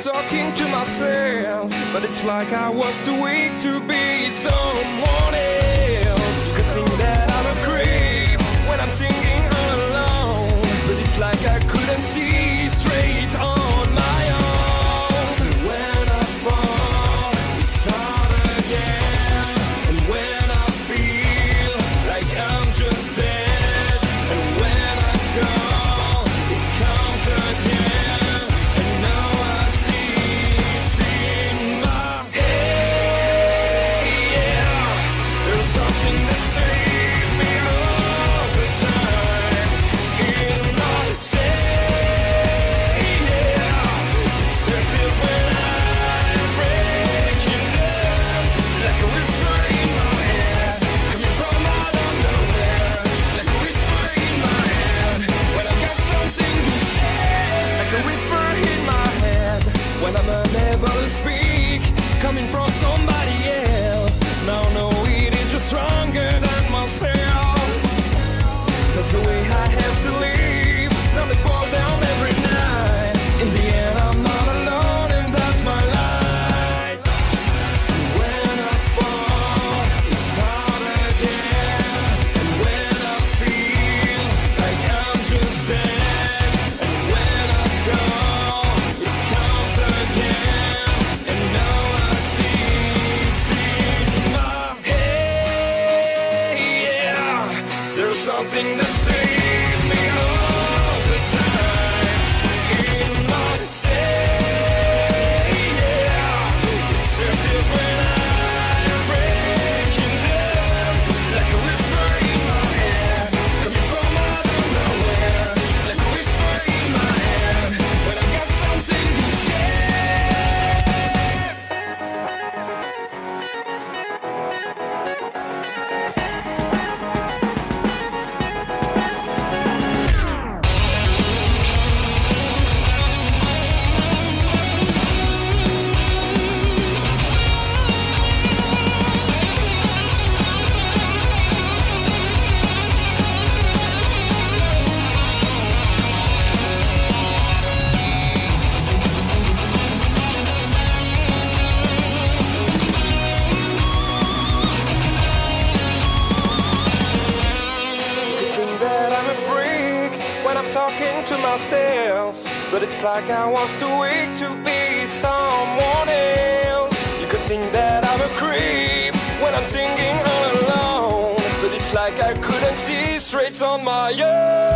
talking to myself, but it's like I was too weak to be someone else. Could think that I'm a creep when I'm singing all alone, but it's like I couldn't see straight on my own. When I fall, we start again, and when I feel like I'm just dead, and when I call, it comes again, and now I see it's in my head. Yeah, there's something that saves me all the time in my say. Yeah, it feels when I'm breaking down, like a whisper in my head, coming from out of nowhere, like a whisper in my head, when I got something to share, like a whisper in my head, when I'm unable to speak, coming from somebody else. Now I know it is just stronger than myself. That's the way I have to live. Now they fall down every night. In the end, I'm not alone, and that's my light. When I fall, we start again. And when I feel like I'm just dead, and when I call, it comes again. And now I see it's in my head. Yeah, there's something that saves me all the time in my say. Yeah, it feels when I'm breaking down, like a whisper in my head, coming from out of nowhere, like a whisper in my head, when I got something to share. Think that I'm a freak when I'm talking to myself, but it's like I was too weak to be someone else. You could think that I'm a creep when I'm singing all alone, but it's like I couldn't see straight on my own.